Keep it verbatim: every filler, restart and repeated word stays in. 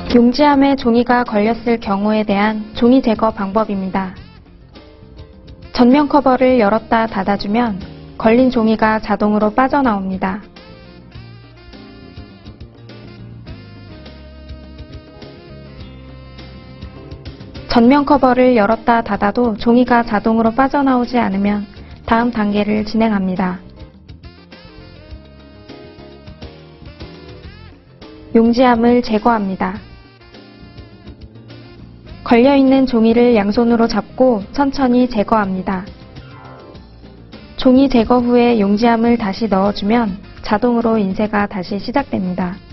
용지함에 종이가 걸렸을 경우에 대한 종이 제거 방법입니다. 전면 커버를 열었다 닫아주면 걸린 종이가 자동으로 빠져나옵니다. 전면 커버를 열었다 닫아도 종이가 자동으로 빠져나오지 않으면 다음 단계를 진행합니다. 용지함을 제거합니다. 걸려있는 종이를 양손으로 잡고 천천히 제거합니다. 종이 제거 후에 용지함을 다시 넣어주면 자동으로 인쇄가 다시 시작됩니다.